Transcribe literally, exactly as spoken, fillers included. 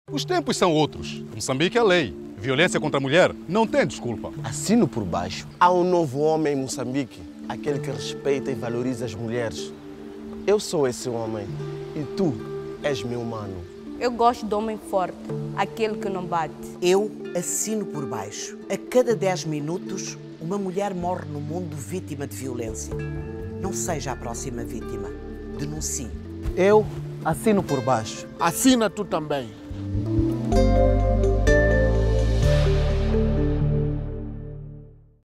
Os tempos são outros. Moçambique é lei. Violência contra a mulher não tem desculpa. Assino por baixo. Há um novo homem em Moçambique, aquele que respeita e valoriza as mulheres. Eu sou esse homem e tu és meu mano. Eu gosto de homem forte, aquele que não bate. Eu assino por baixo. A cada dez minutos, uma mulher morre no mundo vítima de violência. Não seja a próxima vítima. Denuncie. Eu assino por baixo. Assina tu também.